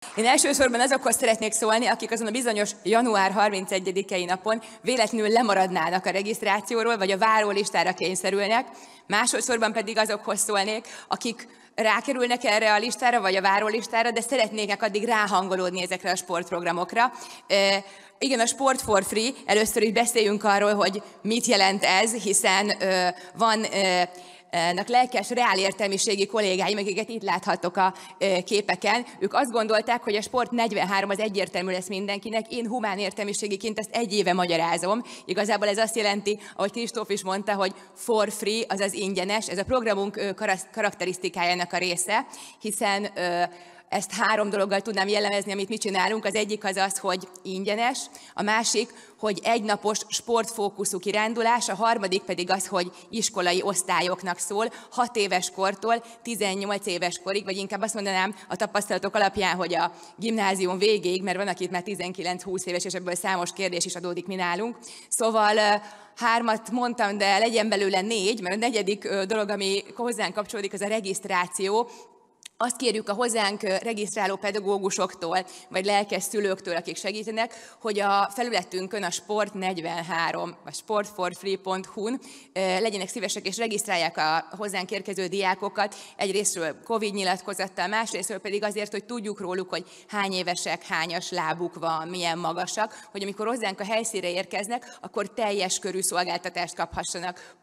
Én elsősorban azokhoz szeretnék szólni, akik azon a bizonyos január 31-i napon véletlenül lemaradnának a regisztrációról, vagy a várólistára kényszerülnek. Másodszorban pedig azokhoz szólnék, akik rákerülnek erre a listára, vagy a várólistára, de szeretnének addig ráhangolódni ezekre a sportprogramokra. Igen, a Sport for Free, először is beszéljünk arról, hogy mit jelent ez, hiszen van lelkes, reálértelmiségi kollégáim, akiket itt láthatok a képeken, ők azt gondolták, hogy a Sport 43 az egyértelmű lesz mindenkinek. Én humán értelmiségiként ezt egy éve magyarázom. Igazából ez azt jelenti, ahogy Kristóf is mondta, hogy for free, azaz ingyenes. Ez a programunk karakterisztikájának a része, hiszen ezt három dologgal tudnám jellemezni, amit mi csinálunk. Az egyik az az, hogy ingyenes, a másik, hogy egynapos sportfókuszú kirándulás, a harmadik pedig az, hogy iskolai osztályoknak szól, 6 éves kortól 18 éves korig, vagy inkább azt mondanám a tapasztalatok alapján, hogy a gimnázium végéig, mert van, akit már 19-20 éves, és ebből számos kérdés is adódik mi nálunk. Szóval 3-at mondtam, de legyen belőle 4, mert a negyedik dolog, ami hozzánk kapcsolódik, az a regisztráció. Azt kérjük a hozzánk regisztráló pedagógusoktól, vagy lelkes szülőktől, akik segítenek, hogy a felületünkön, a Sport43, vagy sportforfree.hu-n legyenek szívesek és regisztrálják a hozzánk érkező diákokat, egyrésztről Covid nyilatkozattal, másrésztről pedig azért, hogy tudjuk róluk, hogy hány évesek, hányas lábuk van, milyen magasak, hogy amikor hozzánk a helyszínre érkeznek, akkor teljes körű szolgáltatást kaphassanak,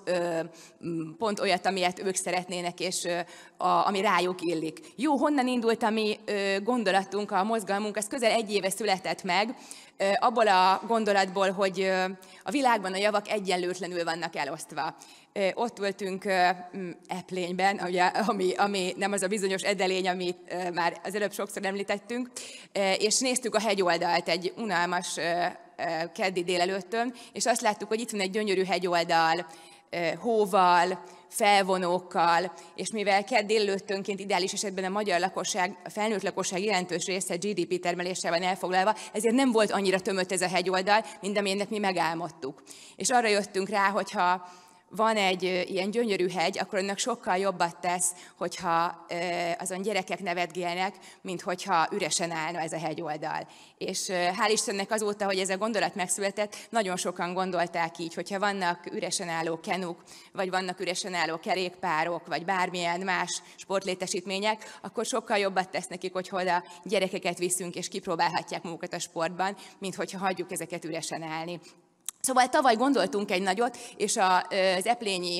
pont olyat, amilyet ők szeretnének, és ami rájuk illik. Jó, honnan indult a mi gondolatunk, a mozgalmunk, az közel 1 éve született meg, abból a gondolatból, hogy a világban a javak egyenlőtlenül vannak elosztva. Ott voltunk Eplényben, ami nem az a bizonyos edelény, amit már az előbb sokszor említettünk, és néztük a hegyoldalt egy unalmas keddi délelőttön, és azt láttuk, hogy itt van egy gyönyörű hegyoldal, hóval, felvonókkal, és mivel kedd délelőttönként ideális esetben a magyar lakosság, a felnőtt lakosság jelentős része GDP termeléssel van elfoglalva, ezért nem volt annyira tömött ez a hegyoldal, mint amilyennek mi megálmodtuk. És arra jöttünk rá, hogyha van egy ilyen gyönyörű hegy, akkor annak sokkal jobbat tesz, hogyha azon gyerekek nevetgélnek, mint hogyha üresen állna ez a hegyoldal. És hál' Istennek azóta, hogy ez a gondolat megszületett, nagyon sokan gondolták így, hogyha vannak üresen álló kenuk, vagy vannak üresen álló kerékpárok, vagy bármilyen más sportlétesítmények, akkor sokkal jobbat tesz nekik, hogy oda gyerekeket viszünk, és kipróbálhatják magukat a sportban, mint hogyha hagyjuk ezeket üresen állni. Szóval tavaly gondoltunk egy nagyot, és az eplényi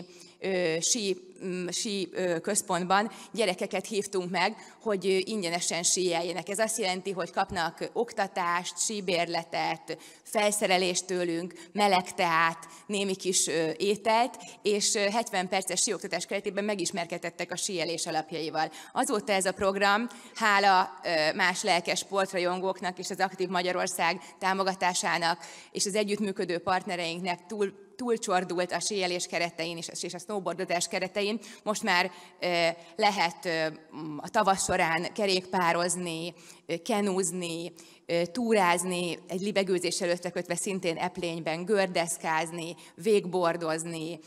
sí központban gyerekeket hívtunk meg, hogy ingyenesen síeljenek. Ez azt jelenti, hogy kapnak oktatást, síbérletet, felszerelést tőlünk, meleg teát, némi kis ételt, és 70 perces síoktatás keretében megismerkedtettek a síelés alapjaival. Azóta ez a program, hála más lelkes sportrajongóknak és az Aktív Magyarország támogatásának és az együttműködő partnereinknek túlcsordult a síelés keretein és a snowboardozás keretein. Most már lehet a tavasz során kerékpározni, kenúzni, túrázni, egy libegőzés előtte kötve szintén Eplényben, gördeszkázni, végbordozni,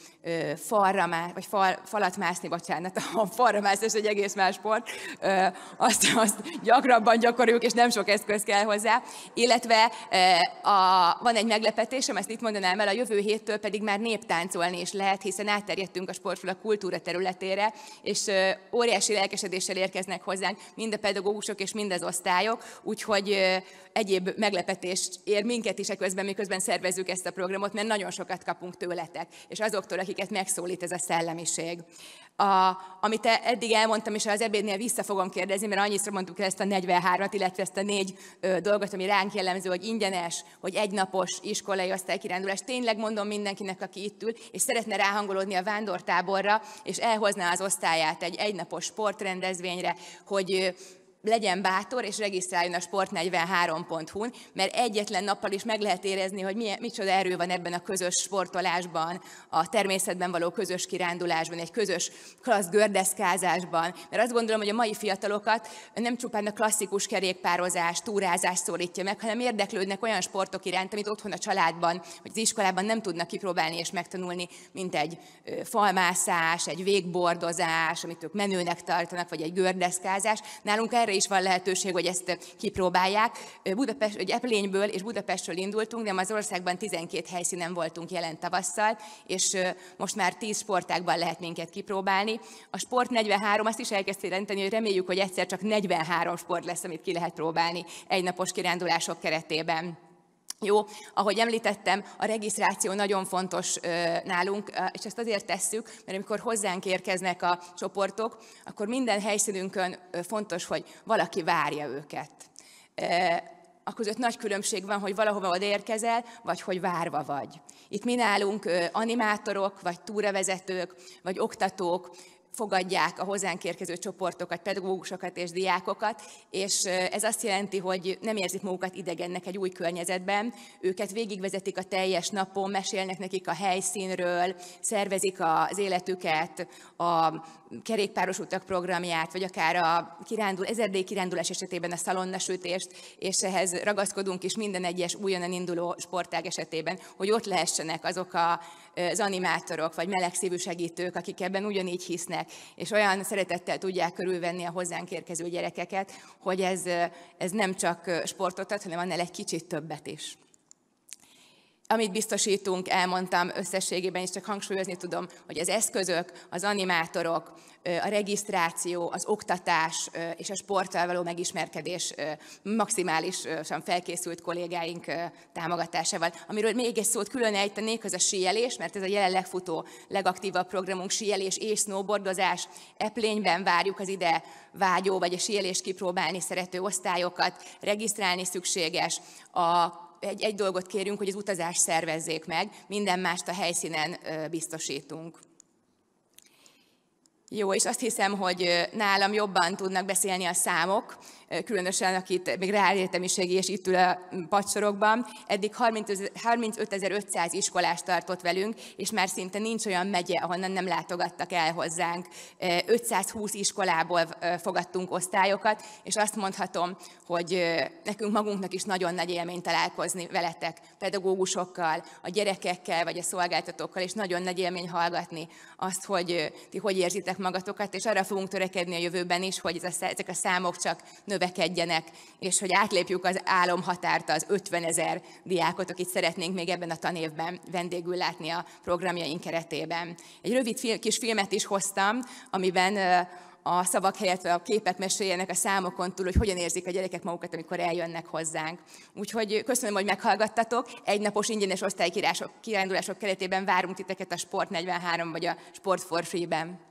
falat mászni, bocsánat, a falra mászás egy egész más sport, azt gyakrabban gyakoroljuk, és nem sok eszköz kell hozzá. Illetve van egy meglepetésem, ezt itt mondanám el, a jövő héttől pedig már néptáncolni is lehet, hiszen átterjedtünk a sportról a kultúra területére, és óriási lelkesedéssel érkeznek hozzánk mind a pedagógusok és mind az osztályok, úgyhogy egyéb meglepetést ér minket is eközben, miközben szervezzük ezt a programot, mert nagyon sokat kapunk tőletek, és azoktól, akiket megszólít ez a szellemiség. Amit eddig elmondtam, és az ebédnél vissza fogom kérdezni, mert annyiszor mondtuk el ezt a 43-at, illetve ezt a 4 dolgot, ami ránk jellemző, hogy ingyenes, hogy egynapos iskolai osztálykirándulás. Tényleg mondom mindenkinek, aki itt ül, és szeretne ráhangolódni a vándortáborra, és elhozná az osztályát egy egynapos sportrendezvényre, hogy legyen bátor, és regisztráljon a sport43.hu-n, mert egyetlen nappal is meg lehet érezni, hogy micsoda erő van ebben a közös sportolásban, a természetben való közös kirándulásban, egy közös klassz gördeszkázásban. Mert azt gondolom, hogy a mai fiatalokat nem csupán a klasszikus kerékpározás, túrázás szólítja meg, hanem érdeklődnek olyan sportok iránt, amit otthon a családban, vagy az iskolában nem tudnak kipróbálni és megtanulni, mint egy falmászás, egy végbordozás, amit ők menőnek tartanak, vagy egy gördeszkázás. Nálunk erre erre is van lehetőség, hogy ezt kipróbálják. Eplényből és Budapestről indultunk, de az országban 12 helyszínen voltunk jelen tavasszal, és most már 10 sportágban lehet minket kipróbálni. A Sport 43 azt is elkezdte jelenteni, hogy reméljük, hogy egyszer csak 43 sport lesz, amit ki lehet próbálni egynapos kirándulások keretében. Jó, ahogy említettem, a regisztráció nagyon fontos nálunk, és ezt azért tesszük, mert amikor hozzánk érkeznek a csoportok, akkor minden helyszínünkön fontos, hogy valaki várja őket. Akközött nagy különbség van, hogy valahova odaérkezel, vagy hogy várva vagy. Itt mi nálunk animátorok, vagy túravezetők, vagy oktatók fogadják a hozzánk érkező csoportokat, pedagógusokat és diákokat, és ez azt jelenti, hogy nem érzik magukat idegennek egy új környezetben, őket végigvezetik a teljes napon, mesélnek nekik a helyszínről, szervezik az életüket, a kerékpáros utak programját, vagy akár a ezerdélyi kirándulás esetében a szalonnasütést, és ehhez ragaszkodunk is minden egyes újonnan induló sportág esetében, hogy ott lehessenek azok az animátorok, vagy melegszívű segítők, akik ebben ugyanígy hisznek, és olyan szeretettel tudják körülvenni a hozzánk érkező gyerekeket, hogy ez nem csak sportot ad, hanem annál egy kicsit többet is. Amit biztosítunk, elmondtam összességében, és csak hangsúlyozni tudom, hogy az eszközök, az animátorok, a regisztráció, az oktatás és a sporttal való megismerkedés maximálisan felkészült kollégáink támogatásával. Amiről még egy szót külön ejtenék, az a síelés, mert ez a jelenleg futó legaktívabb programunk, síelés és snowboardozás. Eplényben várjuk az ide vágyó, vagy a síelést kipróbálni szerető osztályokat, regisztrálni szükséges. Egy dolgot kérünk, hogy az utazást szervezzék meg, minden mást a helyszínen biztosítunk. Jó, és azt hiszem, hogy nálam jobban tudnak beszélni a számok, különösen akit még ráértelmiségi és itt ül a padsorokban. Eddig 35.500 iskolás tartott velünk, és már szinte nincs olyan megye, ahonnan nem látogattak el hozzánk. 520 iskolából fogadtunk osztályokat, és azt mondhatom, hogy nekünk magunknak is nagyon nagy élmény találkozni veletek, pedagógusokkal, a gyerekekkel, vagy a szolgáltatókkal, és nagyon nagy élmény hallgatni azt, hogy ti hogy érzitek magatokat, és arra fogunk törekedni a jövőben is, hogy ezek a számok csak növekedjenek, és hogy átlépjük az álomhatárt, az 50 000 diákot, akit szeretnénk még ebben a tanévben vendégül látni a programjaink keretében. Egy rövid kis filmet is hoztam, amiben a szavak helyett a képek meséljenek a számokon túl, hogy hogyan érzik a gyerekek magukat, amikor eljönnek hozzánk. Úgyhogy köszönöm, hogy meghallgattatok. Egynapos ingyenes osztálykirándulások keretében várunk titeket a Sport 43 vagy a Sport for Free-ben.